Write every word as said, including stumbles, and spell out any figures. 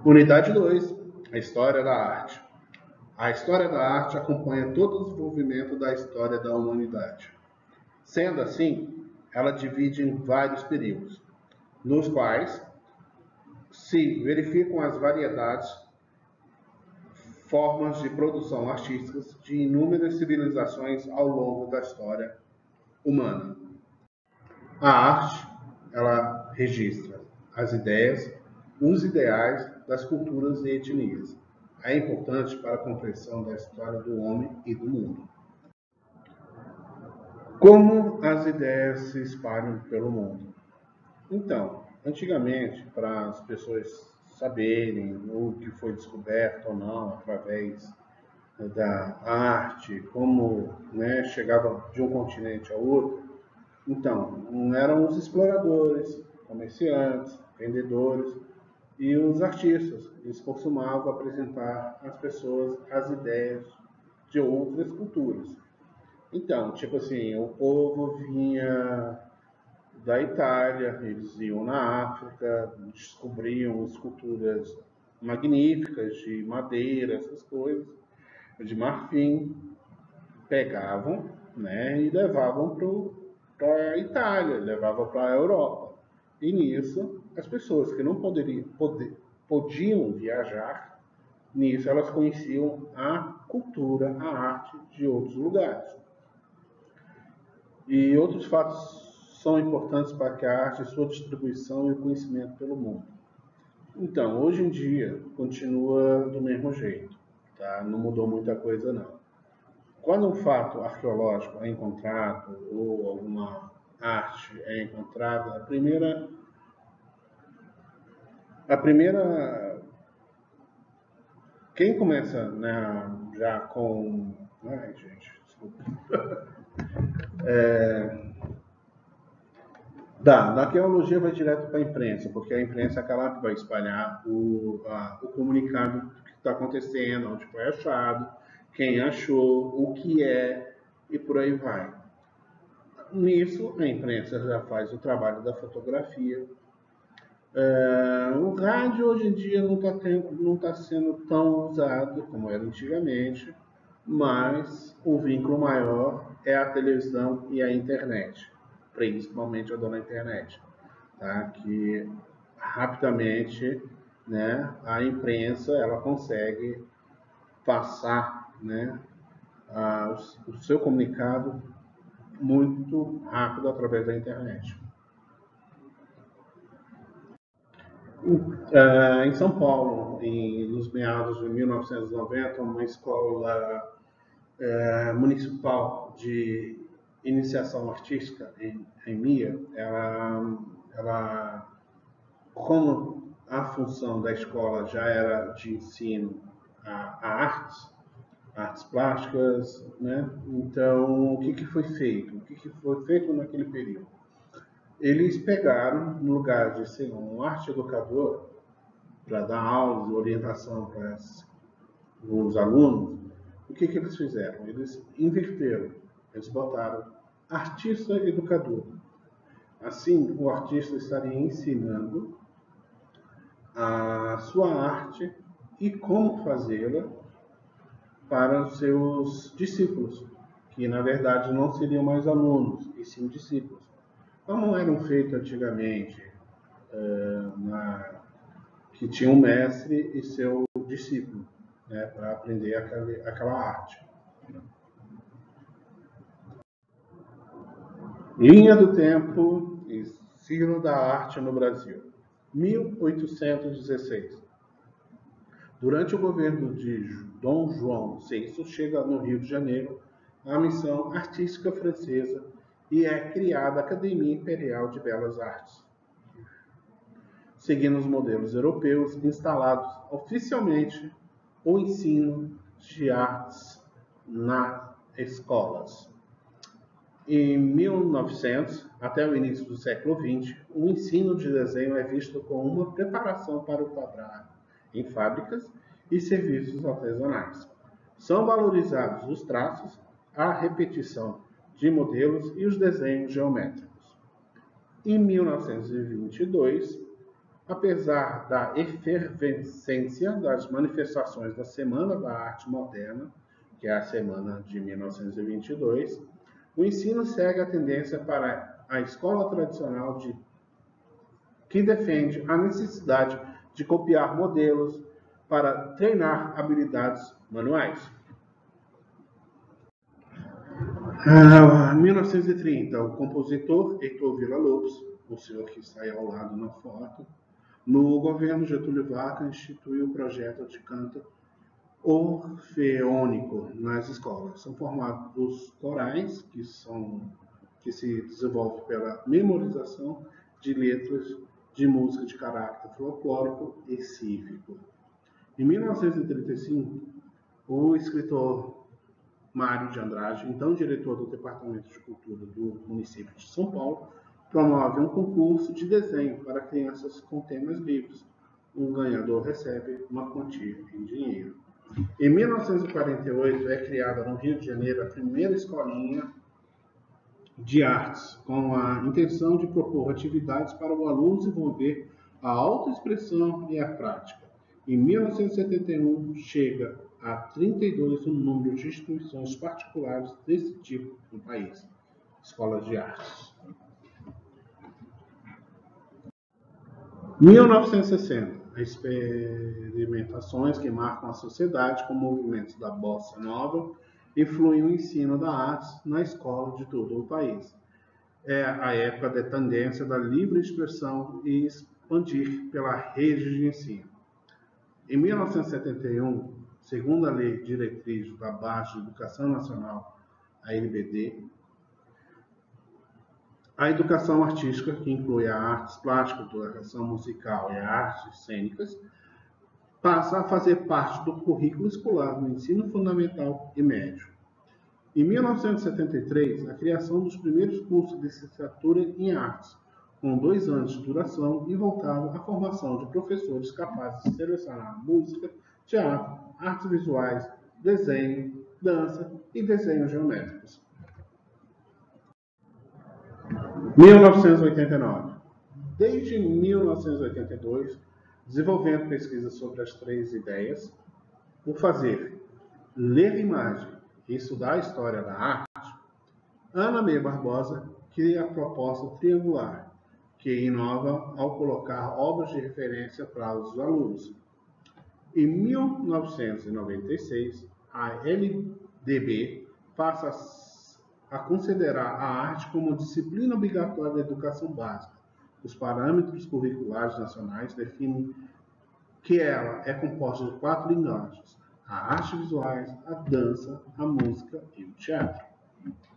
Unidade dois, a história da arte. A história da arte acompanha todo o desenvolvimento da história da humanidade. Sendo assim, ela divide em vários períodos, nos quais se verificam as variedades, formas de produção artísticas de inúmeras civilizações ao longo da história humana. A arte, ela registra as ideias, os ideais das culturas e etnias. É importante para a compreensão da história do homem e do mundo. Como as ideias se espalham pelo mundo? Então, antigamente, para as pessoas saberem o que foi descoberto ou não através da arte, como, né, chegava de um continente ao outro, então, eram os exploradores, comerciantes, vendedores e os artistas. Eles costumavam apresentar às pessoas as ideias de outras culturas. Então, tipo assim, o povo vinha da Itália, eles iam na África, descobriam esculturas magníficas de madeira, essas coisas, de marfim, pegavam, né, e levavam para a Itália, levavam para a Europa. E nisso, as pessoas que não poderiam, poder, podiam viajar, nisso elas conheciam a cultura, a arte de outros lugares. E outros fatos são importantes para que a arte, sua distribuição e o conhecimento pelo mundo. Então, hoje em dia, continua do mesmo jeito, tá? Não mudou muita coisa, não. Quando um fato arqueológico é encontrado, ou alguma arte é encontrada, a primeira... A primeira... Quem começa, né, já com... Ai, gente, desculpa. É... Da, da arqueologia vai direto para a imprensa, porque a imprensa é aquela que vai espalhar o, a, o comunicado do que está acontecendo, onde foi achado, quem achou, o que é, e por aí vai. Nisso, a imprensa já faz o trabalho da fotografia. É, o rádio hoje em dia não está não tá sendo tão usado como era antigamente, mas o vínculo maior é a televisão e a internet, principalmente a dona internet, tá? Que rapidamente, né, a imprensa ela consegue passar, né, a, o, o seu comunicado muito rápido através da internet. Uh, em São Paulo, em, nos meados de mil novecentos e noventa, uma escola uh, municipal de iniciação artística, em, em M I A, ela, ela, como a função da escola já era de ensino a, a artes, artes plásticas, né? Então, o que, que foi feito? O que, que foi feito naquele período? Eles pegaram, no lugar de ser um arte educador, para dar aulas e orientação para os alunos, o que, que eles fizeram? Eles inverteram, eles botaram artista educador. Assim, o artista estaria ensinando a sua arte e como fazê-la para os seus discípulos, que na verdade não seriam mais alunos, e sim discípulos. Como eram feitos antigamente, uh, na, que tinha um mestre e seu discípulo, né, para aprender aquele, aquela arte. Linha do tempo e ensino da arte no Brasil. mil oitocentos e dezesseis. Durante o governo de Dom João sexto, chega no Rio de Janeiro a missão artística francesa e é criada a Academia Imperial de Belas Artes, seguindo os modelos europeus, instalados oficialmente o ensino de artes nas escolas. Em mil e novecentos, até o início do século vinte, o ensino de desenho é visto como uma preparação para o trabalho em fábricas e serviços artesanais. São valorizados os traços, a repetição de modelos e os desenhos geométricos. Em mil novecentos e vinte e dois, Apesar da efervescência das manifestações da Semana da Arte Moderna, que é a semana de mil novecentos e vinte e dois, o ensino segue a tendência para a escola tradicional de, que defende a necessidade de copiar modelos para treinar habilidades manuais. Ah, mil novecentos e trinta, o compositor Heitor Villa-Lobos, o senhor que está aí ao lado na foto, no governo Getúlio Vargas, instituiu o projeto de canto orfeônico nas escolas. São formados corais que, são, que se desenvolvem pela memorização de letras de música de caráter folclórico e cívico. Em mil novecentos e trinta e cinco, o escritor Mário de Andrade, então diretor do Departamento de Cultura do município de São Paulo, promove um concurso de desenho para crianças com temas livres. O ganhador recebe uma quantia em dinheiro. Em mil novecentos e quarenta e oito, é criada no Rio de Janeiro a primeira escolinha de artes, com a intenção de propor atividades para o aluno desenvolver a autoexpressão e a prática. Em mil novecentos e setenta e um, chega a trinta e dois o número de instituições particulares desse tipo no país, escolas de artes. mil novecentos e sessenta, experimentações que marcam a sociedade com movimentos da bossa nova influem o ensino da arte na escola de todo o país. É a época da tendência da livre expressão e expandir pela rede de ensino. Em mil novecentos e setenta e um, segundo a Lei Diretriz da Base de Educação Nacional, a L B D, a educação artística, que inclui a artes plásticas, a educação musical e as artes cênicas, passa a fazer parte do currículo escolar no ensino fundamental e médio. Em mil novecentos e setenta e três, a criação dos primeiros cursos de licenciatura em artes, com dois anos de duração e voltado à formação de professores capazes de selecionar música, teatro, artes visuais, desenho, dança e desenhos geométricos. mil novecentos e oitenta e nove. Desde mil novecentos e oitenta e dois, desenvolvendo pesquisas sobre as três ideias, o fazer, ler imagem e estudar a história da arte, Ana Meia Barbosa cria a proposta triangular, que inova ao colocar obras de referência para os alunos. Em mil novecentos e noventa e seis, a L D B passa a considerar a arte como disciplina obrigatória da educação básica. Os parâmetros curriculares nacionais definem que ela é composta de quatro linguagens: a arte visuais, a dança, a música e o teatro.